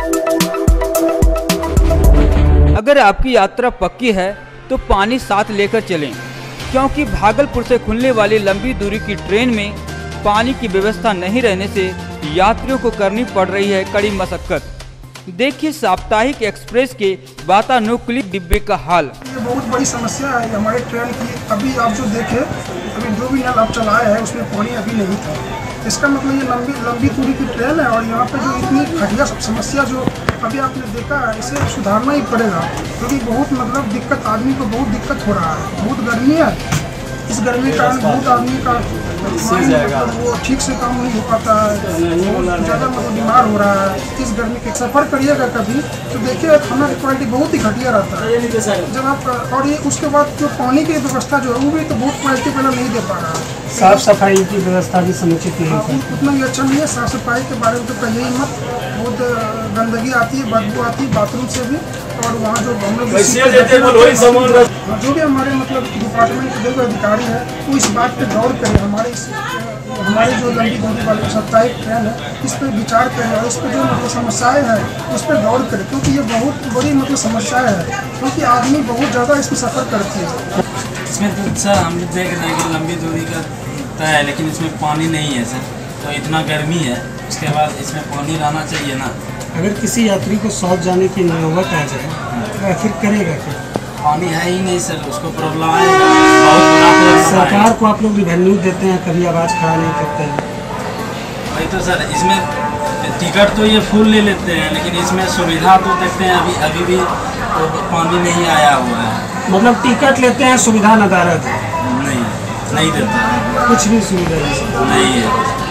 अगर आपकी यात्रा पक्की है तो पानी साथ लेकर चलें, क्योंकि भागलपुर से खुलने वाली लंबी दूरी की ट्रेन में पानी की व्यवस्था नहीं रहने से यात्रियों को करनी पड़ रही है कड़ी मशक्कत। देखिए साप्ताहिक एक्सप्रेस के वातानुकूलित डिब्बे का हाल। ये बहुत बड़ी समस्या है हमारे ट्रेन की। अभी आप जो देखे, अभी जो भी नल आप चलाए हैं उसमें पानी अभी नहीं था। इसका मतलब ये लंबी दूरी की ट्रेन है और यहाँ पे जो इतनी घटिया समस्या जो अभी आपने देखा है, इसे सुधारना ही पड़ेगा, क्योंकि बहुत मतलब दिक्कत, आदमी को बहुत दिक्कत हो रहा है। बहुत गर्मी है, इस गर्मी के कारण बहुत आदमी का मतलब वो ठीक से काम नहीं हो पाता है, बहुत ज़्यादा मतलब बीमार हो रहा है। इस गर्मी के सफ़र करिएगा कभी तो देखिए खाना की क्वालिटी बहुत ही घटिया रहता है जब आप, और ये उसके बाद जो पानी की व्यवस्था जो है वो भी तो बहुत क्वालिटी वाला नहीं दे पा रहा है। साफ सफाई की व्यवस्था भी समुचित नहीं है, उतना भी अच्छा नहीं है। साफ सफाई के बारे में तो कहिए ही मत, बहुत गंदगी आती है, बदबू आती है बाथरूम से भी। और वहाँ जो हम लोग जो भी हमारे मतलब डिपार्टमेंट के जो अधिकारी है वो इस बात पे गौर करें, हमारे जो लंबी दूरी वाले साप्ताहिक ट्रेन है इस पर विचार करें और इस पर जो मतलब समस्याएं हैं उस पर गौर करें, क्योंकि ये बहुत बड़ी मतलब समस्याएं है, क्योंकि आदमी बहुत ज़्यादा इसमें सफ़र करती है। इसमें तो सर हम लोग देख रहे हैं कि लंबी दूरी का तय है, लेकिन इसमें पानी नहीं है सर। तो इतना गर्मी है, उसके बाद इसमें पानी रहना चाहिए ना। अगर किसी यात्री को साउथ जाने की नौबत आ जाए तो आखिर करेगा क्या? पानी है ही नहीं सर, उसको प्रॉब्लम आएगा। बहुत सरकार को आप लोग रिवेन्यू देते हैं, कभी आवाज़ खड़ा नहीं करते हैं। वही तो सर, इसमें टिकट तो ये फुल ले लेते हैं, लेकिन इसमें सुविधा तो देखते हैं अभी भी तो पानी नहीं आया हुआ है। मतलब टिकट लेते हैं, सुविधा नदारद है? नहीं देते, कुछ भी सुविधा नहीं है।